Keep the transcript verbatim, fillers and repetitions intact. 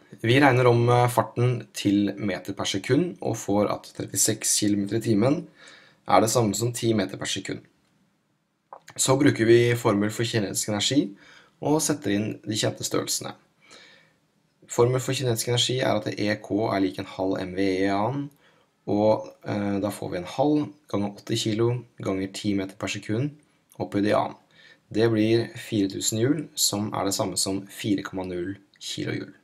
Vi regner om farten til meter per sekund og får at trettiseks kilometer i timen er det samme som ti meter per sekund. Så bruker vi formel for kinetisk energi og setter inn de kjente størrelsene. Formel for kinetisk energi er at E K er lik en halv mv i annen, og eh, da får vi en halv ganger åtti kilo ganger ti meter per sekund opphøyd i annen. Det blir fire tusen hjul, som er det samme som fire komma null kilojoule.